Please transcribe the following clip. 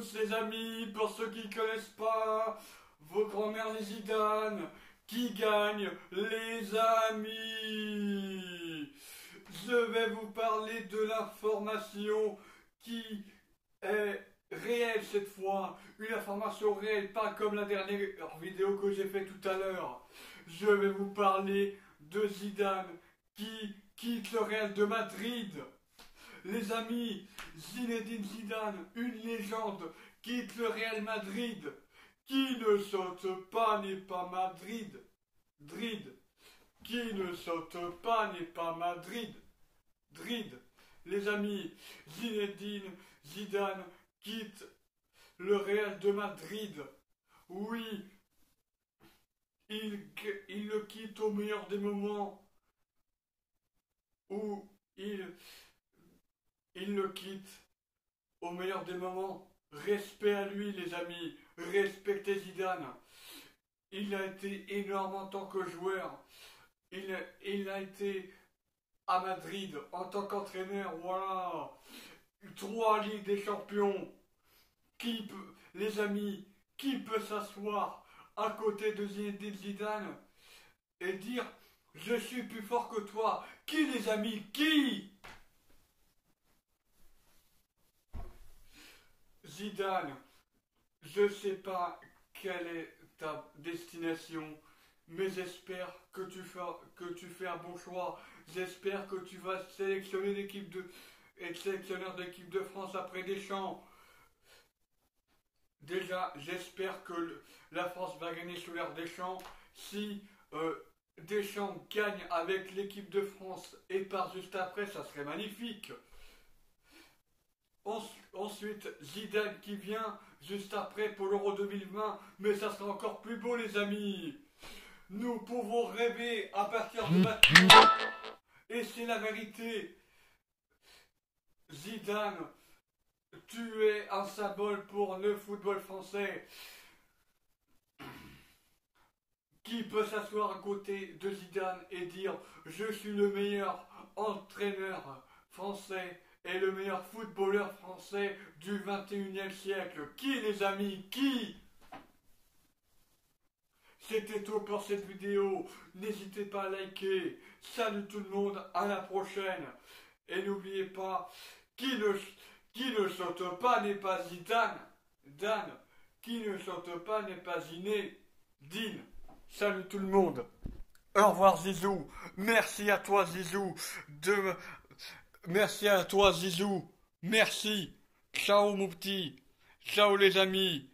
tous les amis, pour ceux qui ne connaissent pas, vos grands-mères les Zidane, qui gagne les amis. Je vais vous parler de l'information qui est réelle cette fois, une information réelle, pas comme la dernière vidéo que j'ai fait tout à l'heure. Je vais vous parler de Zidane qui quitte le Real de Madrid. Les amis, Zinedine Zidane, une légende, quitte le Real Madrid. Qui ne saute pas n'est pas Madrid. Drid. Qui ne saute pas n'est pas Madrid. Drid. Les amis, Zinedine Zidane quitte le Real de Madrid. Oui, il le quitte au meilleur des moments où il le quitte au meilleur des moments. Respect à lui les amis, respectez Zidane. Il a été énorme en tant que joueur. Il a été à Madrid en tant qu'entraîneur, voilà. 3 Ligues des Champions. Les amis, qui peut s'asseoir à côté de Zinedine Zidane et dire je suis plus fort que toi? Qui les amis? Qui? Zidane, je sais pas quelle est ta destination, mais j'espère que tu fais un bon choix. J'espère que tu vas sélectionner être sélectionneur d'équipe de France après Deschamps. Déjà, j'espère que la France va gagner sous l'ère Deschamps. Si Deschamps gagne avec l'équipe de France et part juste après, ça serait magnifique. Ensuite, Zidane qui vient juste après pour l'Euro 2020, mais ça sera encore plus beau les amis. Nous pouvons rêver à partir de maintenant. Et c'est la vérité. Zidane, tu es un symbole pour le football français. Qui peut s'asseoir à côté de Zidane et dire je suis le meilleur entraîneur français et le meilleur footballeur français du 21e siècle? Qui les amis? Qui? C'était tout pour cette vidéo. N'hésitez pas à liker. Salut tout le monde, à la prochaine. Et n'oubliez pas, qui ne saute pas n'est pas Zidane. Dan. Qui ne saute pas n'est pas Zinedine. Salut tout le monde. Au revoir Zizou. Merci à toi Zizou. Merci à toi Zizou. Merci. Ciao mon petit. Ciao les amis.